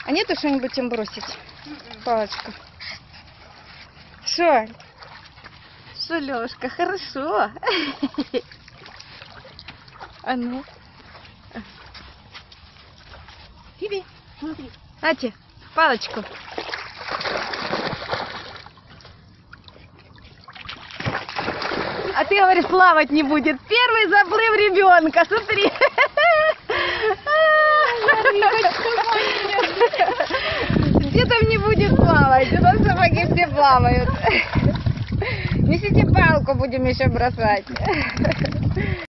А нету что-нибудь им бросить? Палочку. Что? Что, Лёшка, хорошо. А ну. Фиби, смотри. Нате, палочку. А ты говоришь, плавать не будет. Первый заплыв ребенка, смотри. Где там не будет плавать? У нас собаки все плавают. Несите палку, будем еще бросать.